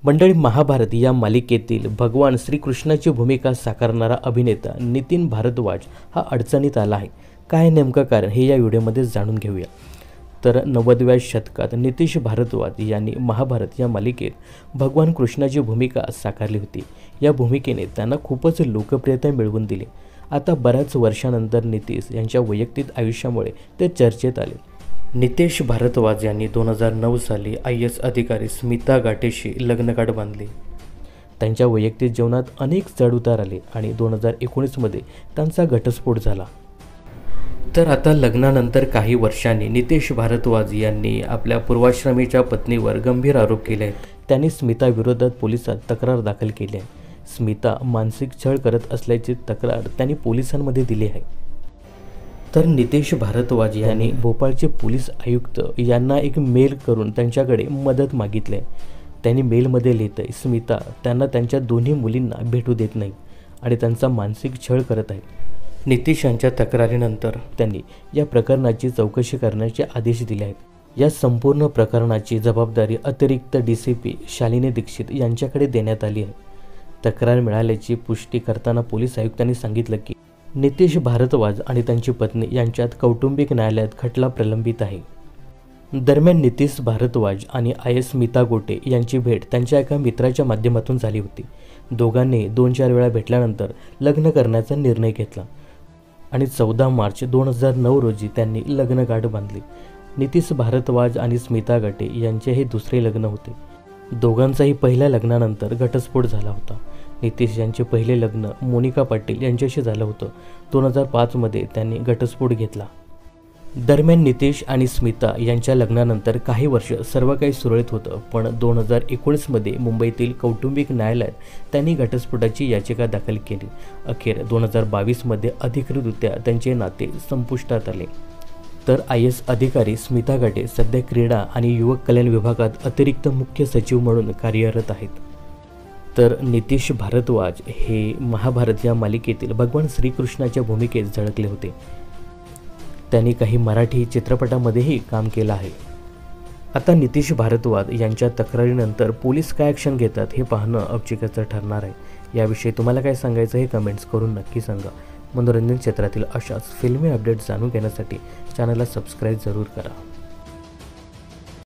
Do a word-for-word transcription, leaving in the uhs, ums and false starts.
मंडळी, महाभारत या मालिकेतील भगवान श्रीकृष्णाची भूमिका साकारणारा अभिनेता नितीन भारद्वाज हा अडचणीत आला आहे. काय नेमकं कारण हे या व्हिडिओमध्ये जाणून घेऊया. तर नव्वदव्या शतकात नितीश भारद्वाज यांनी महाभारत या मालिकेत भगवान कृष्णाची भूमिका साकारली होती. या भूमिकेने त्यांना खूपच लोकप्रियता मिळवून दिली. आता बऱ्याच वर्षानंतर नितीश यांच्या वैयक्तिक आयुष्यामुळे ते चर्चेत आले. नितीश भारद्वाज यांनी दोन हजार नऊ साली आय ए एस अधिकारी स्मिता गाटेशी लग्नगाठ बांधली. त्यांच्या वैयक्तिक जीवनात अनेक चढउतार आले आणि दोन हजार एकोणीसमध्ये त्यांचा घटस्फोट झाला. तर आता लग्नानंतर काही वर्षांनी नितीश भारद्वाज यांनी आपल्या पूर्वाश्रमीच्या पत्नीवर गंभीर आरोप केले आहेत. त्यांनी स्मिता विरोधात पोलिसात तक्रार दाखल केली आहे. स्मिता मानसिक छळ करत असल्याची तक्रार त्यांनी पोलिसांमध्ये दिली आहे. तर नितीश भारद्वाज यांनी भोपाळचे पोलीस आयुक्त यांना एक मेल करून त्यांच्याकडे मदत मागितली. त्यांनी मेलमध्ये लिहितंय, स्मिता त्यांना त्यांच्या दोन्ही मुलींना भेटू देत नाही आणि त्यांचा मानसिक छळ करत आहे. नितीश यांच्या तक्रारीनंतर त्यांनी या प्रकरणाची चौकशी करण्याचे आदेश दिले आहेत. या संपूर्ण प्रकरणाची जबाबदारी अतिरिक्त D C P Shalini Dixit यांच्याकडे देण्यात आली आहे. तक्रार मिळाल्याची पुष्टी करताना पोलीस आयुक्तांनी सांगितलं की नितीश भारद्वाज आणि त्यांची पत्नी यांच्यात कौटुंबिक न्यायालयात खटला प्रलंबित आहे. दरम्यान नितीश भारद्वाज आणि आय एस स्मिता गोटे यांची भेट त्यांच्या एका मित्राच्या माध्यमातून झाली होती. दोघांनी दोन चार वेळा भेटल्यानंतर लग्न करण्याचा निर्णय घेतला आणि चौदा मार्च दोन हजार नऊ रोजी त्यांनी लग्नगाठ बांधली. नितीश भारद्वाज आणि स्मिता गाटे यांचे हे दुसरे लग्न होते. दोघांचाही पहिल्या लग्नानंतर घटस्फोट झाला होता. नितीश यांचे पहिले लग्न मोनिका पाटील यांच्याशी झालं होतं. दोन हजार पाचमध्ये त्यांनी घटस्फोट घेतला. दरम्यान नितीश आणि स्मिता यांच्या लग्नानंतर काही वर्ष सर्व काही सुरळीत होतं, पण दोन हजार एकोणीसमध्ये मुंबईतील कौटुंबिक न्यायालयात त्यांनी घटस्फोटाची याचिका दाखल केली. अखेर दोन हजार बावीसमध्ये अधिकृतरित्या त्यांचे नाते संपुष्टात आले. तर आय एस अधिकारी स्मिता गाटे सध्या क्रीडा आणि युवक कल्याण विभागात अतिरिक्त मुख्य सचिव म्हणून कार्यरत आहेत. तर नितीश भारद्वाज हे महाभारत या मालिकेतील भगवान श्रीकृष्णाच्या भूमिकेत झळकले होते. त्यांनी काही मराठी चित्रपटामध्येही काम केलं आहे. आता नितीश भारद्वाज यांच्या तक्रारीनंतर पोलीस काय ॲक्शन घेतात हे पाहणं औत्सुक्याचं ठरणार आहे. याविषयी तुम्हाला काय सांगायचं हे कमेंट्स करून नक्की सांगा. मनोरंजन क्षेत्रातील अशाच फिल्मी अपडेट्स जाणून घेण्यासाठी चॅनलला सबस्क्राईब जरूर करा.